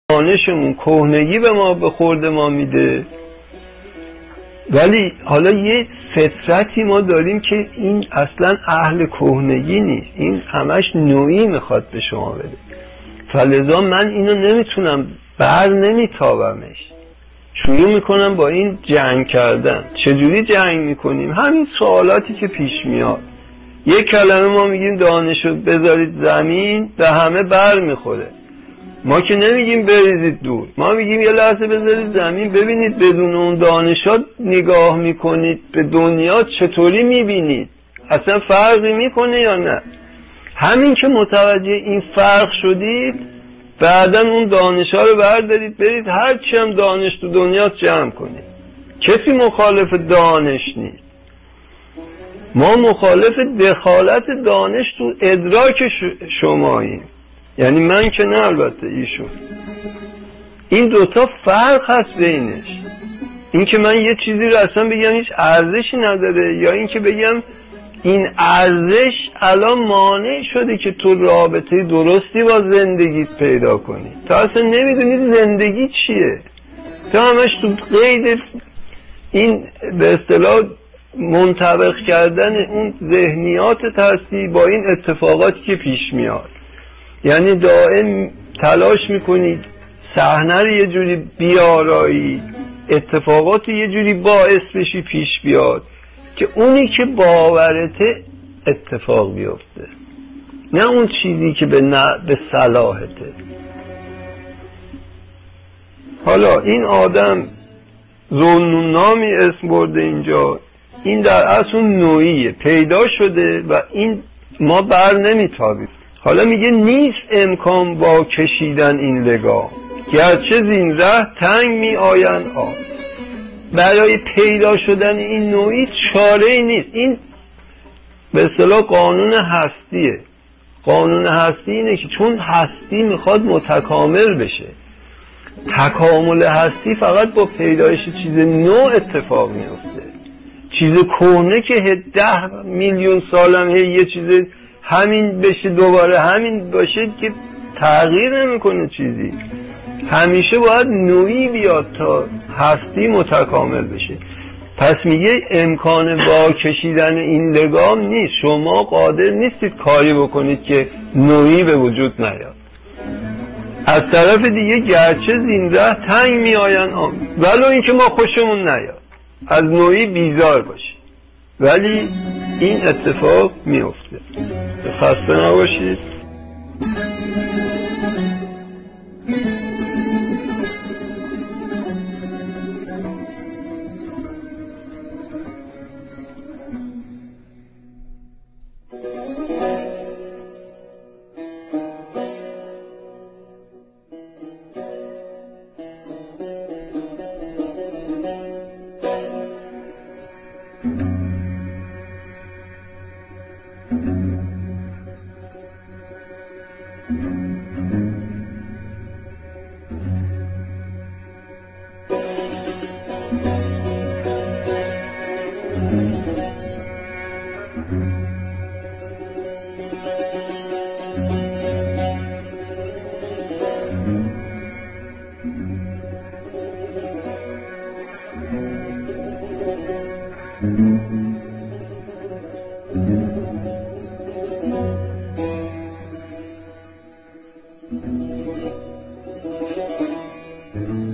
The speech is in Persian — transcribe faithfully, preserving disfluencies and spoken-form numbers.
دانشمون کهنگی به ما به خورد ما میده، ولی حالا یه فطرتی ما داریم که این اصلا اهل کهنگی نیست، این همش نوعی میخواد به شما بده. فلذا من اینو نمیتونم بر نمیتابمش، شروع میکنم با این جنگ کردن. چجوری جنگ میکنیم؟ همین سوالاتی که پیش میاد. یک کلمه ما میگیم دانشو بذارید زمین، به همه بر میخوره. ما که نمیگیم بریزید دور، ما میگیم یه لحظه بذارید زمین ببینید بدون اون دانشات نگاه میکنید به دنیا چطوری میبینید، اصلا فرقی میکنه یا نه. همین که متوجه این فرق شدید، بعدا اون دانشا رو بردارید برید هرچی هم دانش تو دنیا جمع کنید. کسی مخالف دانش نیست، ما مخالف دخالت دانش تو ادراک شماییم، یعنی من که نه، البته ایشون. این دوتا فرق هست بینش. این که من یه چیزی رو اصلا بگم هیچ ارزشی نداره، یا این که بگم این ارزش الان مانع شده که تو رابطه درستی با زندگیت پیدا کنی. تو اصلا نمیدونی زندگی چیه، تو همش تو قید این به اصطلاح منطبق کردن اون ذهنیات هستی با این اتفاقاتی که پیش میاد. یعنی دائم تلاش میکنید صحنه رو یه جوری بیارایی، اتفاقات یه جوری باعث بشی پیش بیاد که اونی که باورته اتفاق بیفته، نه اون چیزی که به, به صلاحته. حالا این آدم ذوالنونامی اسم برده اینجا، این در اصل اون نوعیه پیدا شده و این ما بر نمیتابیم. حالا میگه نیست امکان با کشیدن این لگام، گرچه زین ره تنگ می آین آب. برای پیدا شدن این نوعی چاره ای نیست. این به اصطلاح قانون هستیه. قانون هستی اینه که چون هستی میخواد متکامل بشه، تکامل هستی فقط با پیدایش چیز نو اتفاق میفته. چیز کهنه که ده میلیون سالم هی یه چیز همین بشه دوباره همین باشه که تغییر نمیکنه چیزی. همیشه باید نوعی بیاد تا هستی متکامل بشه. پس میگه امکان با کشیدن این لگام نیست، شما قادر نیستید کاری بکنید که نوعی به وجود نیاد. از طرف دیگه گرچه زین ره تنگ می آین آم، ولو اینکه ما خوشمون نیاد، از نوعی بیزار باشید، ولی این اتفاق میفته. خسته نباشید. Mm-hmm.